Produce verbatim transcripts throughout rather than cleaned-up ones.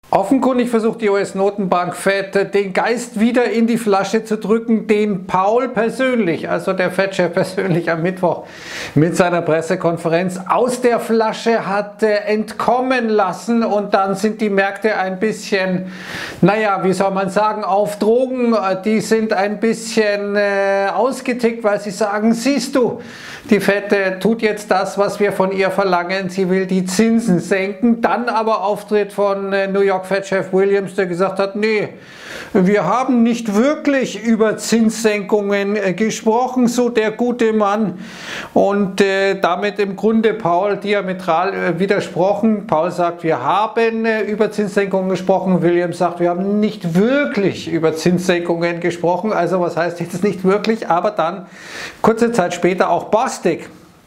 Offenkundig versucht die U S-Notenbank Fed den Geist wieder in die Flasche zu drücken, den Powell persönlich, also der Fed-Chef persönlich am Mittwoch mit seiner Pressekonferenz aus der Flasche hat äh, entkommen lassen, und dann sind die Märkte ein bisschen, naja, wie soll man sagen, auf Drogen. Die sind ein bisschen äh, ausgetickt, weil sie sagen, siehst du, die Fed äh, tut jetzt das, was wir von ihr verlangen, sie will die Zinsen senken. Dann aber Auftritt von äh, New York Fed-Chef Williams, der gesagt hat, nee, wir haben nicht wirklich über Zinssenkungen äh, gesprochen, so der gute Mann. Und äh, damit im Grunde Powell diametral äh, widersprochen. Powell sagt, wir haben äh, über Zinssenkungen gesprochen. Williams sagt, wir haben nicht wirklich über Zinssenkungen gesprochen. Also was heißt jetzt nicht wirklich, aber dann kurze Zeit später auch Bostic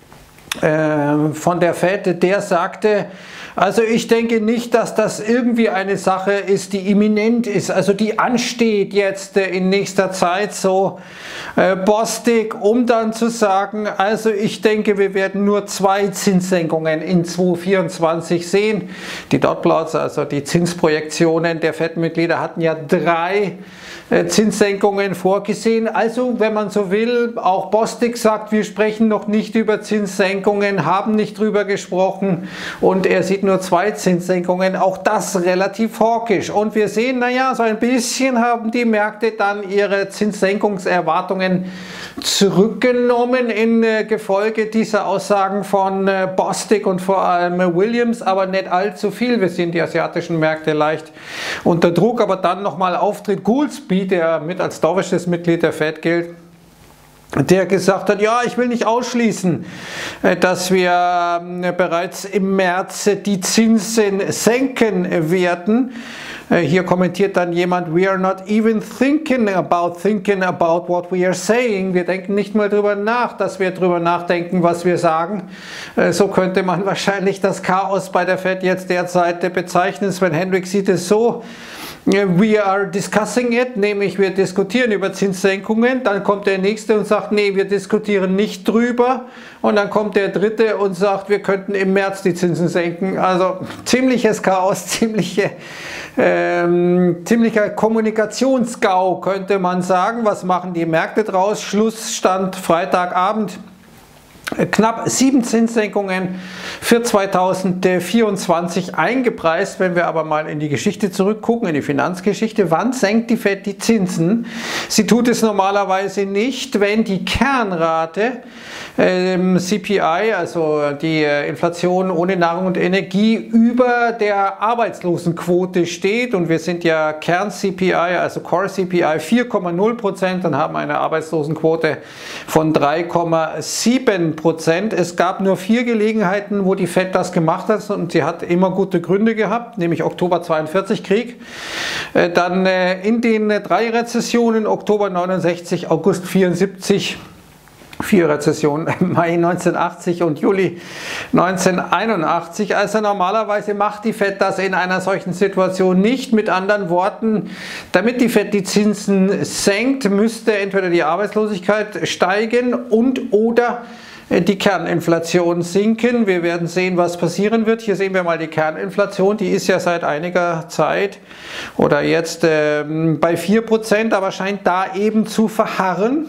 äh, von der Fed, der sagte, also ich denke nicht, dass das irgendwie eine Sache ist, die imminent ist, also die ansteht jetzt äh, in nächster Zeit, so äh, Bostic, um dann zu sagen, also ich denke, wir werden nur zwei Zinssenkungen in zweitausendvierundzwanzig sehen. Die Dotplots, also die Zinsprojektionen der Fed-Mitglieder, hatten ja drei äh, Zinssenkungen vorgesehen. Also wenn man so will, auch Bostic sagt, wir sprechen noch nicht über Zinssenkungen, haben nicht drüber gesprochen, und er sieht nur zwei Zinssenkungen, auch das relativ hawkisch. Und wir sehen, naja, so ein bisschen haben die Märkte dann ihre Zinssenkungserwartungen zurückgenommen in äh, Gefolge dieser Aussagen von äh, Bostic und vor allem äh, Williams, aber nicht allzu viel. Wir sehen die asiatischen Märkte leicht unter Druck, aber dann nochmal Auftritt Goolsbee, der mit als dovisches Mitglied der Fed gilt, der gesagt hat, ja, ich will nicht ausschließen, dass wir bereits im März die Zinsen senken werden. Hier kommentiert dann jemand, we are not even thinking about thinking about what we are saying. Wir denken nicht mal drüber nach, dass wir drüber nachdenken, was wir sagen. So könnte man wahrscheinlich das Chaos bei der Fed jetzt derzeit bezeichnen. Sven Hendricks sieht es so: We are discussing it, nämlich wir diskutieren über Zinssenkungen. Dann kommt der nächste und sagt, nee, wir diskutieren nicht drüber. Und dann kommt der dritte und sagt, wir könnten im März die Zinsen senken. Also ziemliches Chaos, ziemliche, ähm, ziemlicher Kommunikationsgau, könnte man sagen. Was machen die Märkte draus? Schlussstand Freitagabend. Knapp sieben Zinssenkungen für zweitausendvierundzwanzig eingepreist. Wenn wir aber mal in die Geschichte zurückgucken, in die Finanzgeschichte, wann senkt die Fed die Zinsen? Sie tut es normalerweise nicht, wenn die Kernrate ähm, C P I, also die äh, Inflation ohne Nahrung und Energie, über der Arbeitslosenquote steht. Und wir sind ja Kern-C P I, also Core-C P I vier Komma null Prozent und haben eine Arbeitslosenquote von drei Komma sieben Prozent. Es gab nur vier Gelegenheiten, wo die Fed das gemacht hat, und sie hat immer gute Gründe gehabt, nämlich Oktober zweiundvierzig Krieg, dann in den drei Rezessionen, Oktober neunundsechzig, August vierundsiebzig, vier Rezessionen, Mai neunzehnhundertachtzig und Juli neunzehnhunderteinundachtzig. Also normalerweise macht die Fed das in einer solchen Situation nicht. Mit anderen Worten, damit die Fed die Zinsen senkt, müsste entweder die Arbeitslosigkeit steigen und oder die Kerninflation sinken. Wir werden sehen, was passieren wird. Hier sehen wir mal die Kerninflation. Die ist ja seit einiger Zeit oder jetzt äh, bei vier Prozent, aber scheint da eben zu verharren.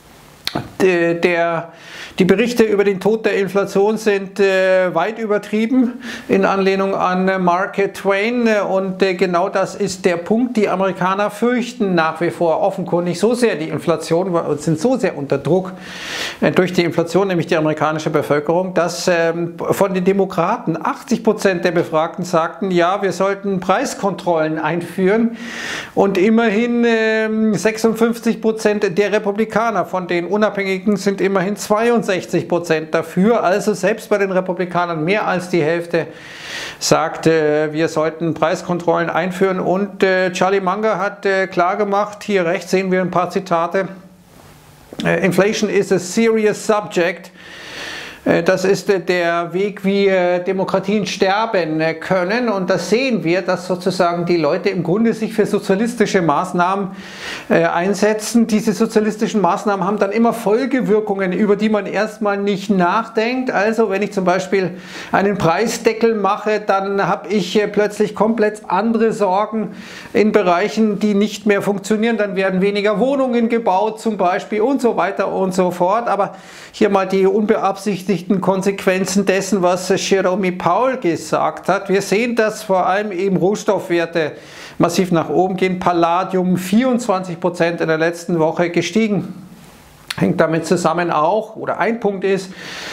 Der, der, die Berichte über den Tod der Inflation sind äh, weit übertrieben, in Anlehnung an äh, Mark Twain, und äh, genau das ist der Punkt. Die Amerikaner fürchten nach wie vor offenkundig so sehr die Inflation und sind so sehr unter Druck äh, durch die Inflation, nämlich die amerikanische Bevölkerung, dass äh, von den Demokraten achtzig Prozent der Befragten sagten, ja, wir sollten Preiskontrollen einführen, und immerhin äh, sechsundfünfzig Prozent der Republikaner von den Unabhängigen sind immerhin zweiundsechzig Prozent dafür. Also selbst bei den Republikanern mehr als die Hälfte sagt, äh, wir sollten Preiskontrollen einführen. Und äh, Charlie Munger hat äh, klar gemacht, hier rechts sehen wir ein paar Zitate: Inflation is a serious subject. Das ist der Weg, wie Demokratien sterben können, und das sehen wir, dass sozusagen die Leute im Grunde sich für sozialistische Maßnahmen einsetzen. Diese sozialistischen Maßnahmen haben dann immer Folgewirkungen, über die man erstmal nicht nachdenkt. Also wenn ich zum Beispiel einen Preisdeckel mache, dann habe ich plötzlich komplett andere Sorgen in Bereichen, die nicht mehr funktionieren. Dann werden weniger Wohnungen gebaut zum Beispiel und so weiter und so fort. Aber hier mal die unbeabsichtigten Konsequenzen dessen, was Jerome Powell gesagt hat. Wir sehen, dass vor allem eben Rohstoffwerte massiv nach oben gehen. Palladium vierundzwanzig Prozent in der letzten Woche gestiegen. Hängt damit zusammen auch, oder ein Punkt ist,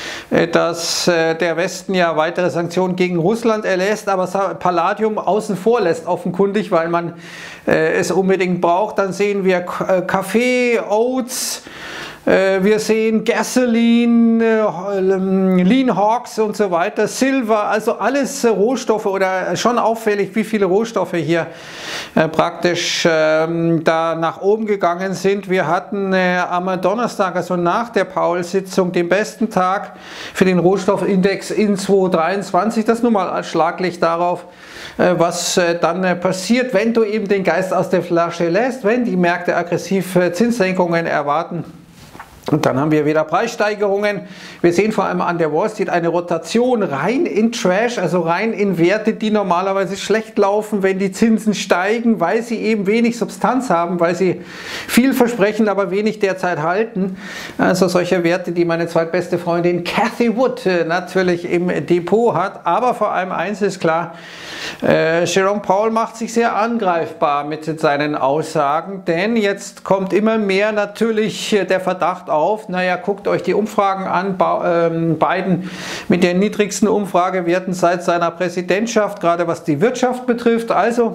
dass der Westen ja weitere Sanktionen gegen Russland erlässt, aber Palladium außen vor lässt, offenkundig, weil man es unbedingt braucht. Dann sehen wir Kaffee, Oats, wir sehen Gasoline, Lean Hogs und so weiter, Silber, also alles Rohstoffe, oder schon auffällig, wie viele Rohstoffe hier praktisch da nach oben gegangen sind. Wir hatten am Donnerstag, also nach der Powell-Sitzung, den besten Tag für den Rohstoffindex in zweitausenddreiundzwanzig. Das nur mal als Schlaglicht darauf, was dann passiert, wenn du eben den Geist aus der Flasche lässt, wenn die Märkte aggressiv Zinssenkungen erwarten. Und dann haben wir wieder Preissteigerungen. Wir sehen vor allem an der Wall Street eine Rotation rein in Trash, also rein in Werte, die normalerweise schlecht laufen, wenn die Zinsen steigen, weil sie eben wenig Substanz haben, weil sie viel versprechen, aber wenig derzeit halten. Also solche Werte, die meine zweitbeste Freundin Cathy Wood natürlich im Depot hat. Aber vor allem eins ist klar, äh, Jerome Powell macht sich sehr angreifbar mit seinen Aussagen, denn jetzt kommt immer mehr natürlich der Verdacht auf, naja, guckt euch die Umfragen an, Biden mit den niedrigsten Umfragewerten seit seiner Präsidentschaft, gerade was die Wirtschaft betrifft. Also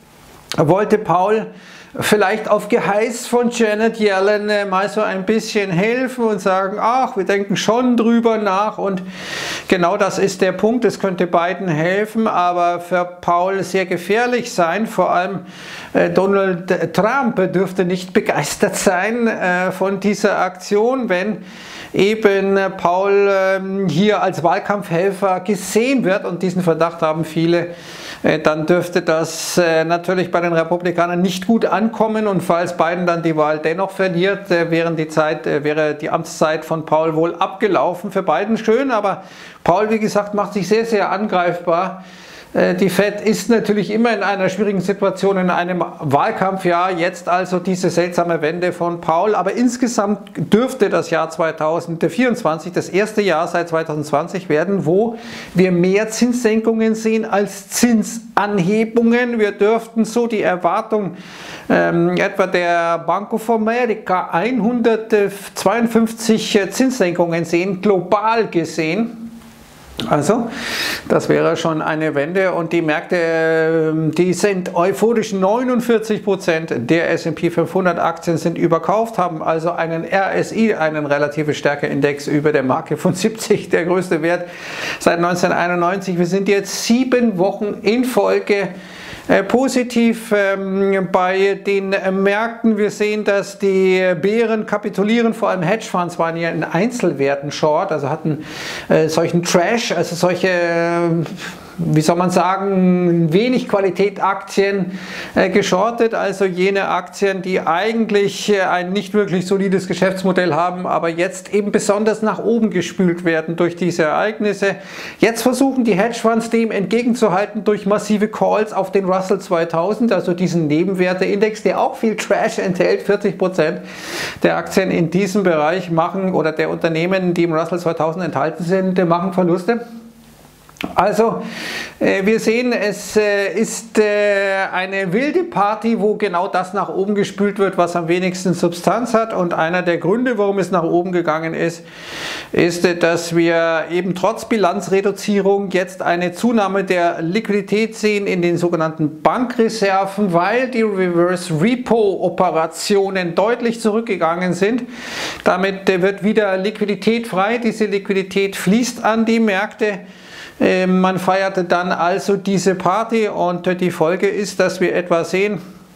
wollte Powell vielleicht auf Geheiß von Janet Yellen mal so ein bisschen helfen und sagen, ach, wir denken schon drüber nach, und genau das ist der Punkt. Es könnte Biden helfen, aber für Powell sehr gefährlich sein. Vor allem äh, Donald Trump dürfte nicht begeistert sein äh, von dieser Aktion, wenn eben Powell äh, hier als Wahlkampfhelfer gesehen wird, und diesen Verdacht haben viele. Dann dürfte das natürlich bei den Republikanern nicht gut ankommen, und falls Biden dann die Wahl dennoch verliert, wäre die Zeit, wäre die Amtszeit von Powell wohl abgelaufen. Für Biden schön, aber Powell, wie gesagt, macht sich sehr, sehr angreifbar. Die Fed ist natürlich immer in einer schwierigen Situation, in einem Wahlkampfjahr, jetzt also diese seltsame Wende von Powell, aber insgesamt dürfte das Jahr zweitausendvierundzwanzig das erste Jahr seit zweitausendzwanzig werden, wo wir mehr Zinssenkungen sehen als Zinsanhebungen. Wir dürften so die Erwartung ähm, etwa der Bank of America hundertzweiundfünfzig Zinssenkungen sehen, global gesehen. Also, das wäre schon eine Wende, und die Märkte, die sind euphorisch. Neunundvierzig Prozent der S und P fünfhundert Aktien sind überkauft, haben also einen R S I, einen relative Stärkeindex über der Marke von siebzig, der größte Wert seit neunzehnhunderteinundneunzig. Wir sind jetzt sieben Wochen in Folge Äh, positiv ähm, bei den äh, Märkten. Wir sehen, dass die Bären kapitulieren, vor allem Hedgefonds waren ja in Einzelwerten short, also hatten äh, solchen Trash, also solche, äh, wie soll man sagen, wenig Qualität Aktien äh, geschortet, also jene Aktien, die eigentlich äh, ein nicht wirklich solides Geschäftsmodell haben, aber jetzt eben besonders nach oben gespült werden durch diese Ereignisse. Jetzt versuchen die Hedgefonds dem entgegenzuhalten durch massive Calls auf den Russell zweitausend, also diesen Nebenwerteindex, der auch viel Trash enthält. vierzig Prozent der Aktien in diesem Bereich machen, oder der Unternehmen, die im Russell zweitausend enthalten sind, machen Verluste. Also, äh, wir sehen, es äh, ist äh, eine wilde Party, wo genau das nach oben gespült wird, was am wenigsten Substanz hat. Und einer der Gründe, warum es nach oben gegangen ist, ist, äh, dass wir eben trotz Bilanzreduzierung jetzt eine Zunahme der Liquidität sehen in den sogenannten Bankreserven, weil die Reverse Repo Operationen deutlich zurückgegangen sind. Damit äh, wird wieder Liquidität frei. Diese Liquidität fließt an die Märkte. Man feierte dann also diese Party, und die Folge ist, dass wir etwa sehen,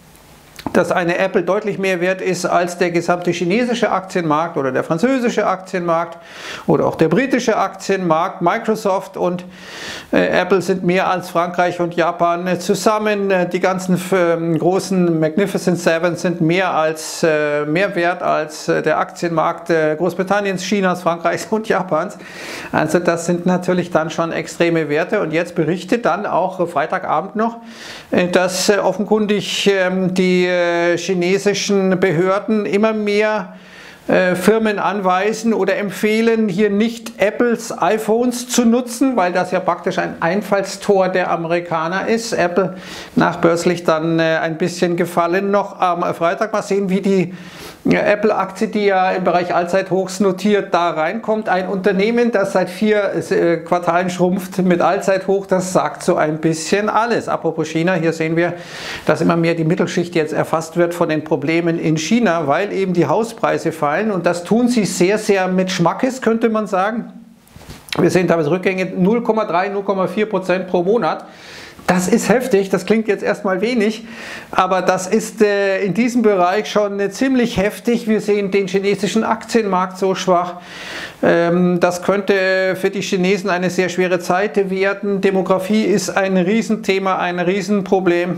dass eine Apple deutlich mehr wert ist als der gesamte chinesische Aktienmarkt oder der französische Aktienmarkt oder auch der britische Aktienmarkt. Microsoft und äh, Apple sind mehr als Frankreich und Japan äh, zusammen. Äh, die ganzen äh, großen Magnificent Seven sind mehr als äh, mehr wert als äh, der Aktienmarkt äh, Großbritanniens, Chinas, Frankreichs und Japans. Also das sind natürlich dann schon extreme Werte. Und jetzt berichtet dann auch äh, Freitagabend noch, äh, dass äh, offenkundig äh, die chinesischen Behörden immer mehr äh, Firmen anweisen oder empfehlen, hier nicht Apples iPhones zu nutzen, weil das ja praktisch ein Einfallstor der Amerikaner ist. Apple nachbörslich dann äh, ein bisschen gefallen noch am Freitag. Mal sehen, wie die Apple-Aktie, die ja im Bereich Allzeithochs notiert, da reinkommt. Ein Unternehmen, das seit vier äh, Quartalen schrumpft mit Allzeithoch, das sagt so ein bisschen alles. Apropos China, hier sehen wir, dass immer mehr die Mittelschicht jetzt erfasst wird von den Problemen in China, weil eben die Hauspreise fallen und das tun sie sehr, sehr mit Schmackes, könnte man sagen. Wir sehen teilweise Rückgänge null Komma drei, null Komma vier Prozent pro Monat. Das ist heftig, das klingt jetzt erstmal wenig, aber das ist äh, in diesem Bereich schon äh, ziemlich heftig. Wir sehen den chinesischen Aktienmarkt so schwach. Ähm, das könnte für die Chinesen eine sehr schwere Zeit werden. Demografie ist ein Riesenthema, ein Riesenproblem.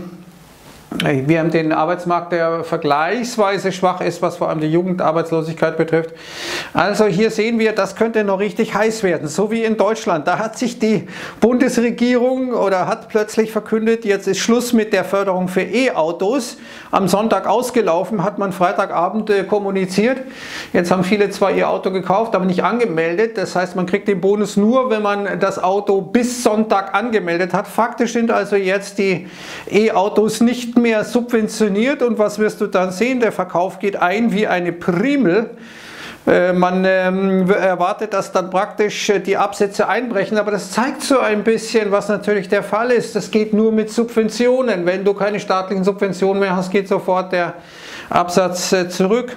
Wir haben den Arbeitsmarkt, der vergleichsweise schwach ist, was vor allem die Jugendarbeitslosigkeit betrifft. Also hier sehen wir, das könnte noch richtig heiß werden, so wie in Deutschland. Da hat sich die Bundesregierung oder hat plötzlich verkündet, jetzt ist Schluss mit der Förderung für E-Autos. Am Sonntag ausgelaufen, hat man Freitagabend äh, kommuniziert. Jetzt haben viele zwar ihr Auto gekauft, aber nicht angemeldet. Das heißt, man kriegt den Bonus nur, wenn man das Auto bis Sonntag angemeldet hat. Faktisch sind also jetzt die E-Autos nicht mehr mehr subventioniert und was wirst du dann sehen? Der Verkauf geht ein wie eine Primel. Äh, man ähm, erwartet, dass dann praktisch äh, die Absätze einbrechen, aber das zeigt so ein bisschen, was natürlich der Fall ist. Das geht nur mit Subventionen. Wenn du keine staatlichen Subventionen mehr hast, geht sofort der Absatz äh, zurück.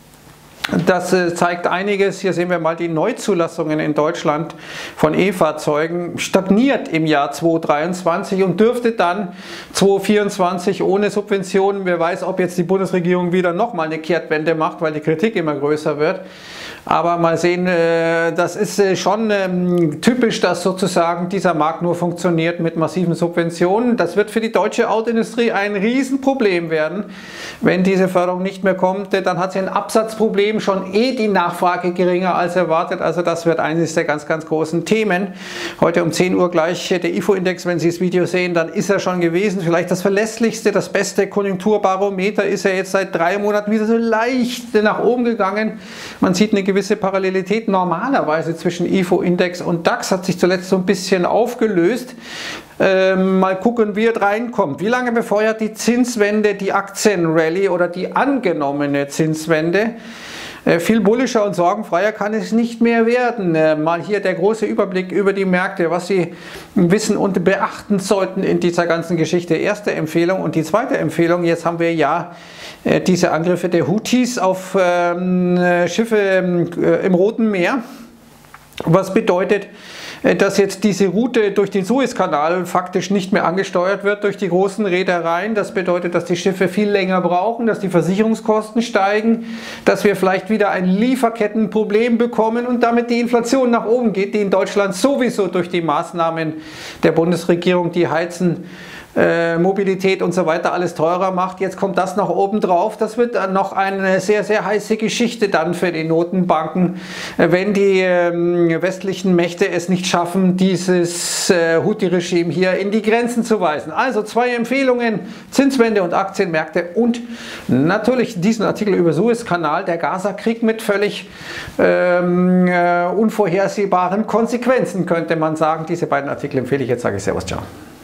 Das zeigt einiges. Hier sehen wir mal die Neuzulassungen in Deutschland von E-Fahrzeugen stagniert im Jahr zweitausenddreiundzwanzig und dürfte dann zweitausendvierundzwanzig ohne Subventionen, wer weiß, ob jetzt die Bundesregierung wieder nochmal eine Kehrtwende macht, weil die Kritik immer größer wird. Aber mal sehen, das ist schon typisch, dass sozusagen dieser Markt nur funktioniert mit massiven Subventionen. Das wird für die deutsche Autoindustrie ein Riesenproblem werden. Wenn diese Förderung nicht mehr kommt, dann hat sie ein Absatzproblem, schon eh die Nachfrage geringer als erwartet. Also das wird eines der ganz, ganz großen Themen. Heute um zehn Uhr gleich der I F O-Index, wenn Sie das Video sehen, dann ist er schon gewesen. Vielleicht das verlässlichste, das beste Konjunkturbarometer ist er jetzt seit drei Monaten wieder so leicht nach oben gegangen. Man sieht eine gewisse Parallelität normalerweise zwischen I F O-Index und DAX, hat sich zuletzt so ein bisschen aufgelöst. Ähm, mal gucken, wie es reinkommt. Wie lange befeuert die Zinswende die Aktienrallye oder die angenommene Zinswende? Äh, viel bullischer und sorgenfreier kann es nicht mehr werden. Äh, mal hier der große Überblick über die Märkte, was Sie wissen und beachten sollten in dieser ganzen Geschichte. Erste Empfehlung und die zweite Empfehlung, jetzt haben wir ja äh, diese Angriffe der Houthis auf ähm, Schiffe äh, im Roten Meer. Was bedeutet, dass jetzt diese Route durch den Suezkanal faktisch nicht mehr angesteuert wird durch die großen Reedereien. Das bedeutet, dass die Schiffe viel länger brauchen, dass die Versicherungskosten steigen, dass wir vielleicht wieder ein Lieferkettenproblem bekommen und damit die Inflation nach oben geht, die in Deutschland sowieso durch die Maßnahmen der Bundesregierung, die heizen, Äh, Mobilität und so weiter alles teurer macht. Jetzt kommt das noch oben drauf. Das wird dann noch eine sehr, sehr heiße Geschichte dann für die Notenbanken, äh, wenn die äh, westlichen Mächte es nicht schaffen, dieses äh, Houthi-Regime hier in die Grenzen zu weisen. Also zwei Empfehlungen, Zinswende und Aktienmärkte und natürlich diesen Artikel über Suezkanal, der Gaza-Krieg mit völlig ähm, äh, unvorhersehbaren Konsequenzen, könnte man sagen. Diese beiden Artikel empfehle ich jetzt, sage ich Servus, ciao.